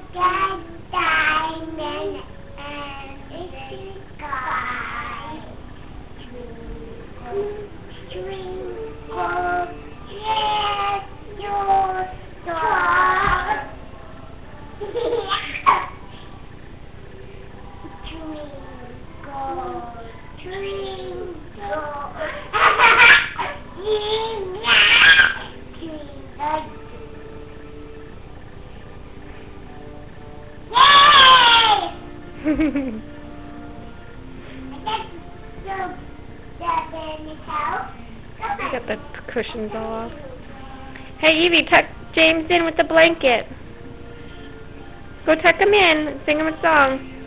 got diamond and the sky. Twinkle, twinkle, yes, your star. Twinkle, twinkle, I got the cushions all off. Hey, Evie, tuck James in with the blanket. Go tuck him in. Sing him a song.